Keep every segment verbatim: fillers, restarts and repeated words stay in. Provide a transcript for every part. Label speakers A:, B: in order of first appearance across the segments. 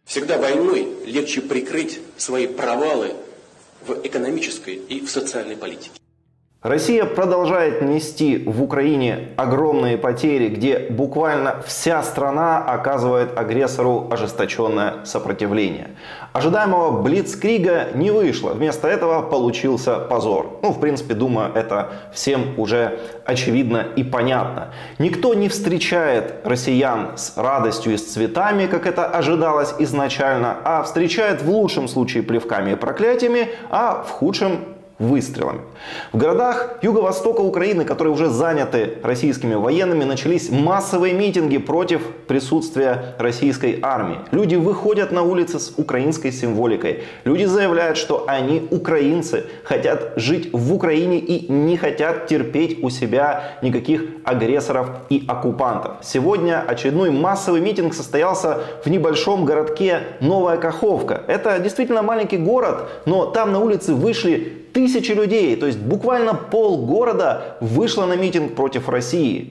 A: Всегда войной легче прикрыть свои провалы в экономической и в социальной политике.
B: Россия продолжает нести в Украине огромные потери, где буквально вся страна оказывает агрессору ожесточенное сопротивление. Ожидаемого блицкрига не вышло, вместо этого получился позор. Ну, в принципе, думаю, это всем уже очевидно и понятно. Никто не встречает россиян с радостью и с цветами, как это ожидалось изначально, а встречает в лучшем случае плевками и проклятиями, а в худшем выстрелами. В городах юго-востока Украины, которые уже заняты российскими военными, начались массовые митинги против присутствия российской армии. Люди выходят на улицы с украинской символикой. Люди заявляют, что они украинцы, хотят жить в Украине и не хотят терпеть у себя никаких агрессоров и оккупантов. Сегодня очередной массовый митинг состоялся в небольшом городке Новая Каховка. Это действительно маленький город, но там на улице вышли тысячи людей, то есть буквально полгорода вышло на митинг против России.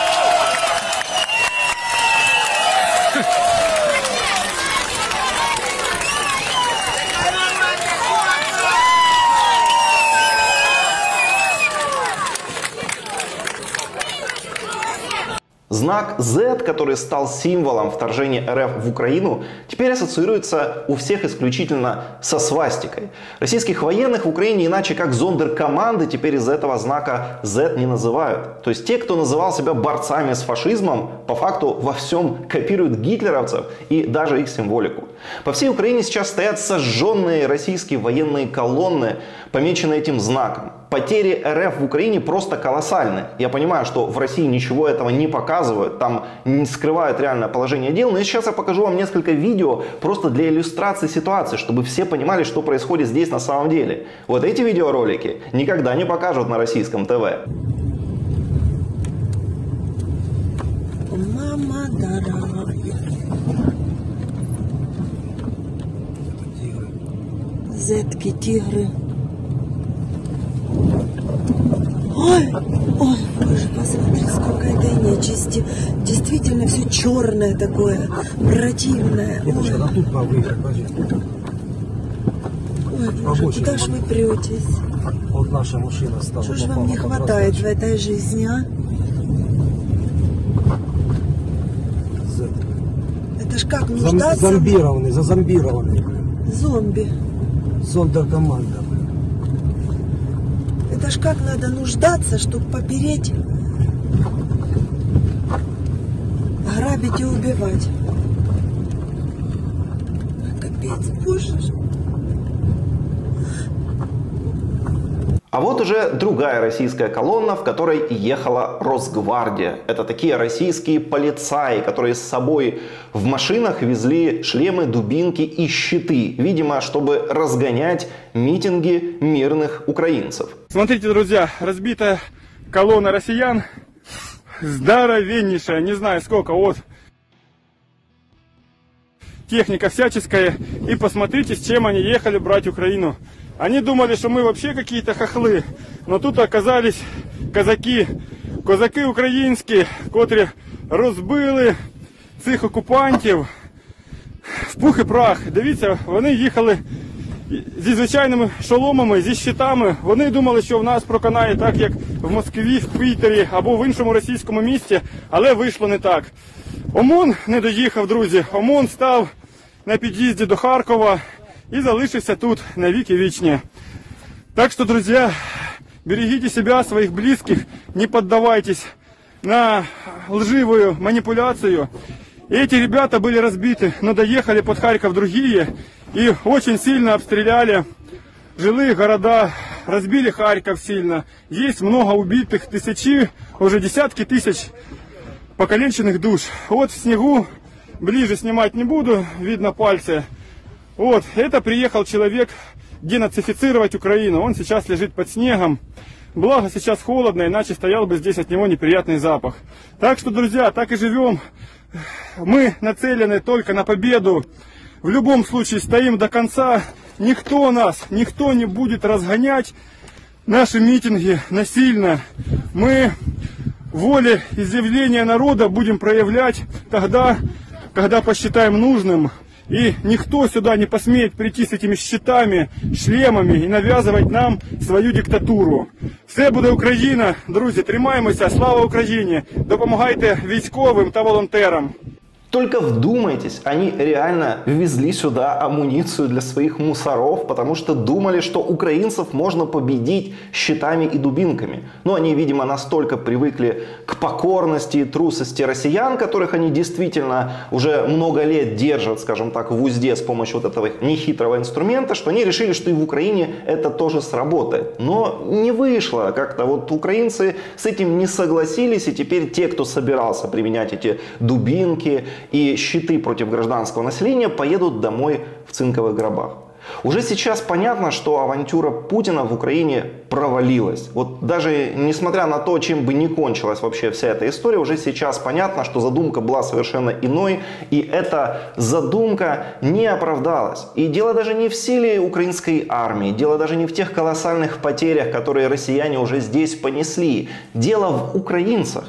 B: Знак зет, который стал символом вторжения эр эф в Украину, теперь ассоциируется у всех исключительно со свастикой. Российских военных в Украине иначе как зондеркоманды теперь из-за этого знака зет не называют. То есть те, кто называл себя борцами с фашизмом, по факту во всем копируют гитлеровцев и даже их символику. По всей Украине сейчас стоят сожженные российские военные колонны, помеченные этим знаком. Потери эр эф в Украине просто колоссальны. Я понимаю, что в России ничего этого не показывают, там не скрывают реальное положение дел, но сейчас я покажу вам несколько видео просто для иллюстрации ситуации, чтобы все понимали, что происходит здесь на самом деле. Вот эти видеоролики никогда не покажут на российском ТВ.
C: Мама дорогая. Зетки, тигры. Ой, ой, боже, посмотри, сколько этой нечисти. Действительно все черное такое, противное. Ой, ой боже, куда ж вы претесь?
D: Вот наша машина стала.
C: Что ж вам не хватает в этой жизни, а? Это ж как нуждаться?
D: Зомбированный, зазомбированный.
C: Зомби.
D: Зондеркоманда.
C: Это ж как надо нуждаться, чтобы попереть, грабить и убивать. Капец, боже.
B: А вот уже другая российская колонна, в которой ехала Росгвардия. Это такие российские полицаи, которые с собой в машинах везли шлемы, дубинки и щиты. Видимо, чтобы разгонять митинги мирных украинцев.
E: Смотрите, друзья, разбитая колонна россиян. Здоровеннейшая, не знаю сколько, вот. Техника всяческая. И посмотрите, с чем они ехали брать Украину. Они думали, что мы вообще какие-то хохлы, но тут оказались казаки, козаки українські, котрі розбили цих окупантів в пух і прах. Дивіться, вони їхали зі звичайними шоломами, зі щитами. Вони думали, що в нас проканає так, як в Москві, в Пітері або в іншому російському місті, але вийшло не так. ОМОН не доїхав, друзі. ОМОН став на під'їзді до Харкова и залишился тут на веки вечные. Так что, друзья, берегите себя, своих близких, не поддавайтесь на лживую манипуляцию. Эти ребята были разбиты, но доехали под Харьков другие и очень сильно обстреляли жилые города, разбили Харьков сильно. Есть много убитых, тысячи, уже десятки тысяч покалеченных душ. Вот в снегу, ближе снимать не буду, видно пальцы. Вот, это приехал человек денацифицировать Украину. Он сейчас лежит под снегом. Благо сейчас холодно, иначе стоял бы здесь от него неприятный запах. Так что, друзья, так и живем. Мы нацелены только на победу. В любом случае стоим до конца. Никто нас, никто не будет разгонять наши митинги насильно. Мы волеизъявление народа будем проявлять тогда, когда посчитаем нужным. И никто сюда не посмеет прийти с этими щитами, шлемами и навязывать нам свою диктатуру. Все буде Україна, друзі, тримаємося, слава Україні, допомагайте військовим та волонтерам.
B: Только вдумайтесь, они реально везли сюда амуницию для своих мусоров, потому что думали, что украинцев можно победить щитами и дубинками. Но они, видимо, настолько привыкли к покорности и трусости россиян, которых они действительно уже много лет держат, скажем так, в узде с помощью вот этого нехитрого инструмента, что они решили, что и в Украине это тоже сработает. Но не вышло. Как-то вот украинцы с этим не согласились, и теперь те, кто собирался применять эти дубинки и щиты против гражданского населения, поедут домой в цинковых гробах. Уже сейчас понятно, что авантюра Путина в Украине провалилась. Вот даже несмотря на то, чем бы ни кончилась вообще вся эта история, уже сейчас понятно, что задумка была совершенно иной, и эта задумка не оправдалась. И дело даже не в силе украинской армии, дело даже не в тех колоссальных потерях, которые россияне уже здесь понесли. Дело в украинцах.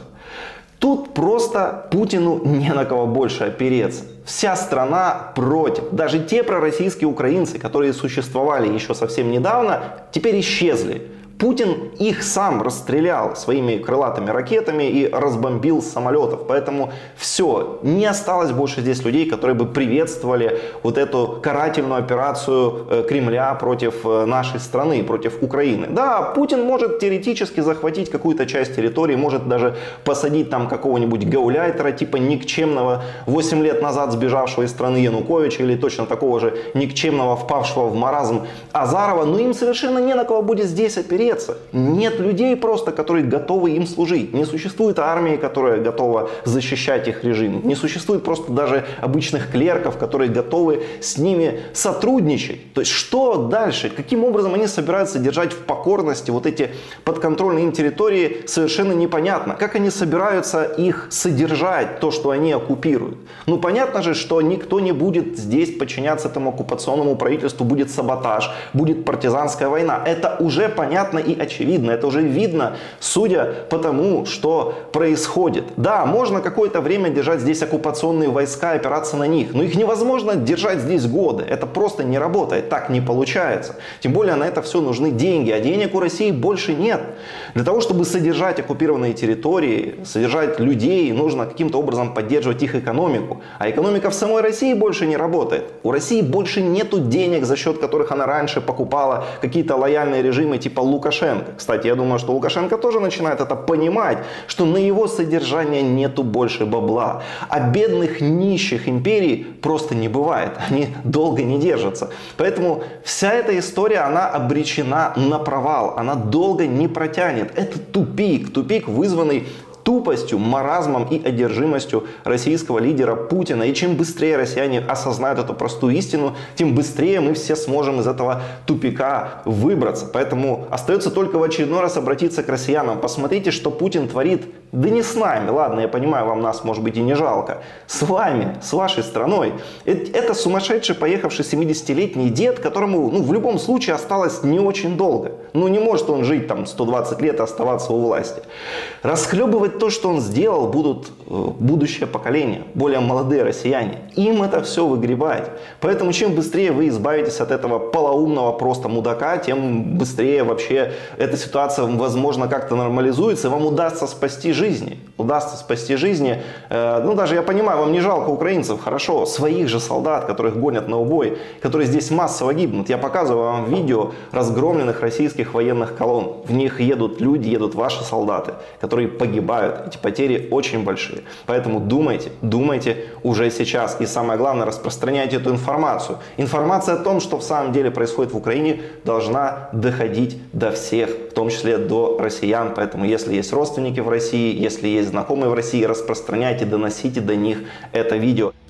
B: Тут просто Путину не на кого больше опереться. Вся страна против. Даже те пророссийские украинцы, которые существовали еще совсем недавно, теперь исчезли. Путин их сам расстрелял своими крылатыми ракетами и разбомбил с самолетов. Поэтому все, не осталось больше здесь людей, которые бы приветствовали вот эту карательную операцию Кремля против нашей страны, против Украины. Да, Путин может теоретически захватить какую-то часть территории, может даже посадить там какого-нибудь гауляйтера, типа никчемного восемь лет назад сбежавшего из страны Януковича, или точно такого же никчемного, впавшего в маразм Азарова, но им совершенно не на кого будет здесь опереться. Нет людей просто, которые готовы им служить. Не существует армии, которая готова защищать их режим. Не существует просто даже обычных клерков, которые готовы с ними сотрудничать. То есть что дальше? Каким образом они собираются держать в покорности вот эти подконтрольные им территории, совершенно непонятно. Как они собираются их содержать, то, что они оккупируют? Ну понятно же, что никто не будет здесь подчиняться этому оккупационному правительству. Будет саботаж, будет партизанская война. Это уже понятно и очевидно. Это уже видно, судя по тому, что происходит. Да, можно какое-то время держать здесь оккупационные войска, опираться на них. Но их невозможно держать здесь годы. Это просто не работает. Так не получается. Тем более на это все нужны деньги. А денег у России больше нет. Для того, чтобы содержать оккупированные территории, содержать людей, нужно каким-то образом поддерживать их экономику. А экономика в самой России больше не работает. У России больше нету денег, за счет которых она раньше покупала какие-то лояльные режимы типа Лукашенко. Кстати, я думаю, что Лукашенко тоже начинает это понимать, что на его содержание нету больше бабла. А бедных нищих империй просто не бывает. Они долго не держатся. Поэтому вся эта история, она обречена на провал. Она долго не протянет. Это тупик. Тупик, вызванный тупостью, маразмом и одержимостью российского лидера Путина. И чем быстрее россияне осознают эту простую истину, тем быстрее мы все сможем из этого тупика выбраться. Поэтому остается только в очередной раз обратиться к россиянам. Посмотрите, что Путин творит. Да не с нами, ладно, я понимаю, вам нас может быть и не жалко. С вами, с вашей страной. Это сумасшедший, поехавший семидесятилетний дед, которому ну, в любом случае осталось не очень долго. Ну не может он жить там сто двадцать лет и оставаться у власти. Расхлебывать то, что он сделал, будут будущее поколение, более молодые россияне. Им это все выгребать. Поэтому чем быстрее вы избавитесь от этого полоумного просто мудака, тем быстрее вообще эта ситуация, возможно, как-то нормализуется, и вам удастся спасти жизнь. Жизни. Удастся спасти жизни. Ну, даже я понимаю, вам не жалко украинцев, хорошо, своих же солдат, которых гонят на убой, которые здесь массово гибнут. Я показываю вам видео разгромленных российских военных колонн. В них едут люди, едут ваши солдаты, которые погибают. Эти потери очень большие. Поэтому думайте, думайте уже сейчас. И самое главное, распространяйте эту информацию. Информация о том, что в самом деле происходит в Украине, должна доходить до всех, в том числе до россиян. Поэтому, если есть родственники в России, если есть знакомые в России, распространяйте, доносите до них это видео.